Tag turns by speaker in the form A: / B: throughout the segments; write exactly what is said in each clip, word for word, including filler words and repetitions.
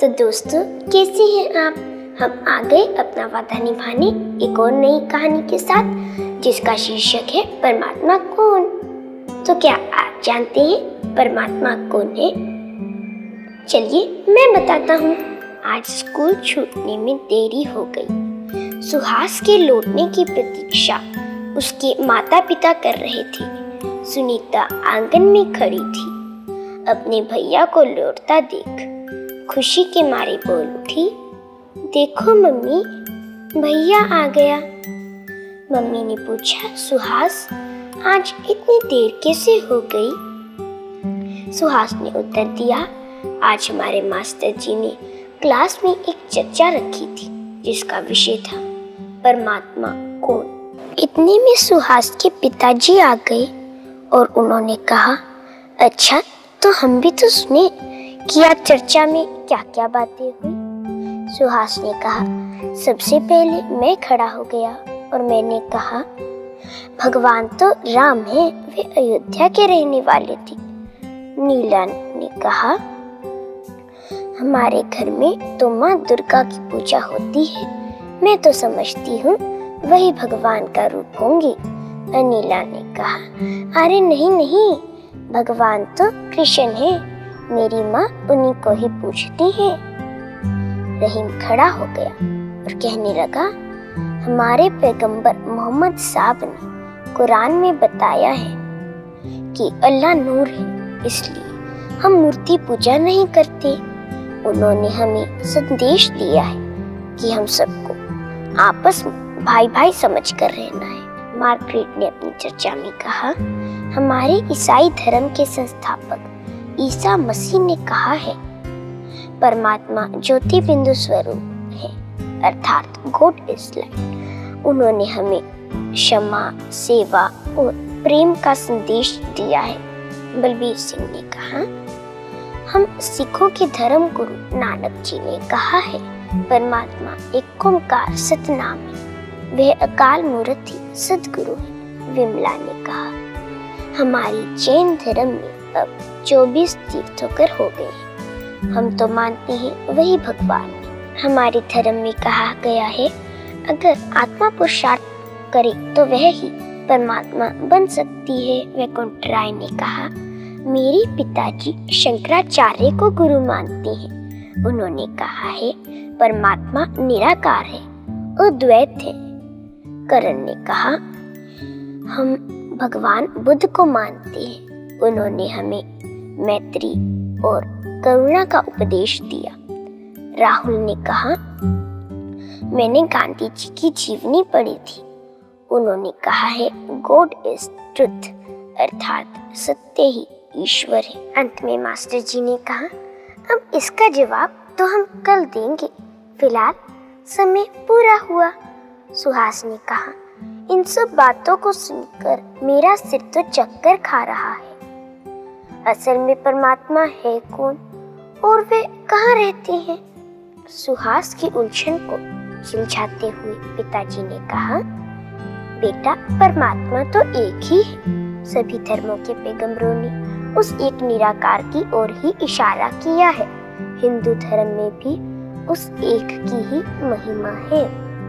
A: तो दोस्तों, कैसे हैं आप? हम आ गए अपना वादा निभाने एक और नई कहानी के साथ, जिसका शीर्षक है परमात्मा कौन। तो क्या आप जानते हैं परमात्मा कौन है? चलिए मैं बताता हूँ। आज स्कूल छूटने में देरी हो गई। सुहास के लौटने की प्रतीक्षा उसके माता पिता कर रहे थे। सुनीता आंगन में खड़ी थी। अपने भैया को लौटता देख खुशी के मारे बोल उठी, देखो मम्मी, भैया आ गया। मम्मी ने पूछा, सुहास आज इतनी देर कैसे हो गई? सुहास ने उत्तर दिया, आज हमारे मास्टर जी ने क्लास में एक चर्चा रखी थी जिसका विषय था परमात्मा कौन। इतने में सुहास के पिताजी आ गए और उन्होंने कहा, अच्छा तो हम भी तो सुने कि आज चर्चा में क्या क्या बातें हुई। सुहास ने कहा, सबसे पहले मैं खड़ा हो गया और मैंने कहा, भगवान तो राम है, वे अयोध्या के रहने वाले थे। नीला ने कहा, हमारे घर में तो माँ दुर्गा की पूजा होती है, मैं तो समझती हूँ वही भगवान का रूप होंगे। अनीला ने कहा, अरे नहीं नहीं, भगवान तो कृष्ण है, मेरी माँ उन्हीं को ही पूछती है। रहीम खड़ा हो गया और कहने लगा, हमारे पैगंबर मोहम्मद साहब ने कुरान में बताया है कि अल्लाह नूर है, इसलिए हम मूर्ति पूजा नहीं करते। उन्होंने हमें संदेश दिया है कि हम सबको आपस में भाई भाई समझ कर रहना है। मार्गरेट ने अपनी चर्चा में कहा, हमारे ईसाई धर्म के संस्थापक ईसा मसीह ने कहा है परमात्मा ज्योति बिंदु स्वरूप है, अर्थात गॉड इज लाइट। उन्होंने हमें क्षमा, सेवा और प्रेम का संदेश दिया है। बलबीर सिंह ने कहा, हम सिखों के धर्म गुरु नानक जी ने कहा है परमात्मा एक ओंकार सतनाम है, वह अकाल मूर्त ही सदगुरु है। विमला ने कहा, हमारी जैन धर्म में अब चौबीस तीर्थंकर हो गए हैं, हम तो मानते हैं वही भगवान है। हमारे धर्म में कहा गया है अगर आत्मा पुरुषार्थ करे तो वह ही परमात्मा बन सकती है। वैकुंठ राय ने कहा, मेरे पिताजी शंकराचार्य को गुरु मानते हैं, उन्होंने कहा है परमात्मा निराकार है, अद्वैत है। करण ने कहा, हम भगवान बुद्ध को मानते हैं, उन्होंने हमें मैत्री और करुणा का उपदेश दिया। राहुल ने कहा, मैंने गांधी जी की जीवनी पढ़ी थी, उन्होंने कहा है गॉड इज ट्रुथ, अर्थात सत्य ही ईश्वर है। अंत में मास्टर जी ने कहा, अब इसका जवाब तो हम कल देंगे, फिलहाल समय पूरा हुआ। सुहास ने कहा, इन सब बातों को सुनकर मेरा सिर तो चक्कर खा रहा है। असल में परमात्मा है कौन और वे कहाँ रहते हैं? सुहास की उलझन को सुलझाते हुए पिताजी ने कहा, बेटा परमात्मा तो एक ही है। सभी धर्मों के पैगंबरों ने उस एक निराकार की ओर ही इशारा किया है। हिंदू धर्म में भी उस एक की ही महिमा है।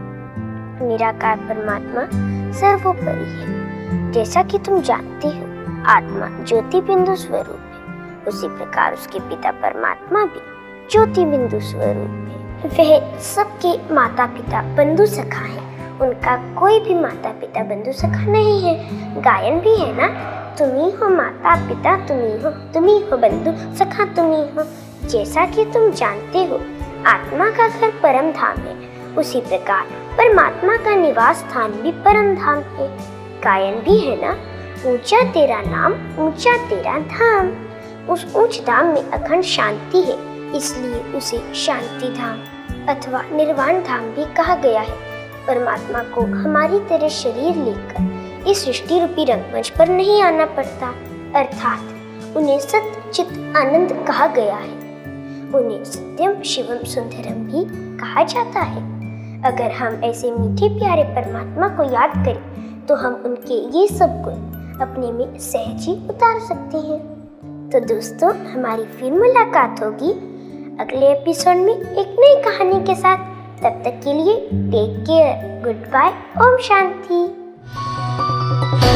A: निराकार परमात्मा सर्वोपरि है। जैसा कि तुम जानते हो, आत्मा ज्योति बिंदु स्वरूप है, उसी प्रकार उसके पिता परमात्मा भी ज्योति बिंदु स्वरूप है। वह सबके माता पिता बंधु सखा है, उनका कोई भी माता पिता बंधु सखा नहीं है। गायन भी है ना, तुम ही हो माता पिता, तुम ही हो, तुम ही हो बंधु सखा, तुम ही हो। जैसा कि तुम जानते हो, आत्मा का घर परम धाम है, उसी प्रकार परमात्मा का निवास स्थान भी परम धाम है। गायन भी है ना, ऊंचा तेरा नाम, ऊंचा तेरा धाम। उस ऊंच धाम में अखंड शांति है, इसलिए उसे शांति धाम अथवा निर्वाण धाम भी कहा गया है। परमात्मा को हमारी तरह शरीर लेकर इस सृष्टि रूपी रंगमंच पर नहीं आना पड़ता, अर्थात उन्हें सत्य चित आनंद कहा गया है। उन्हें सत्यम शिवम सुंदरम भी कहा जाता है। अगर हम ऐसे मीठे प्यारे परमात्मा को याद करें तो हम उनके ये सब गुण अपने में सहज ही उतार सकते हैं। तो दोस्तों, हमारी फिर मुलाकात होगी अगले एपिसोड में एक नई कहानी के साथ। तब तक के लिए टेक केयर, गुड बाय, ओम शांति।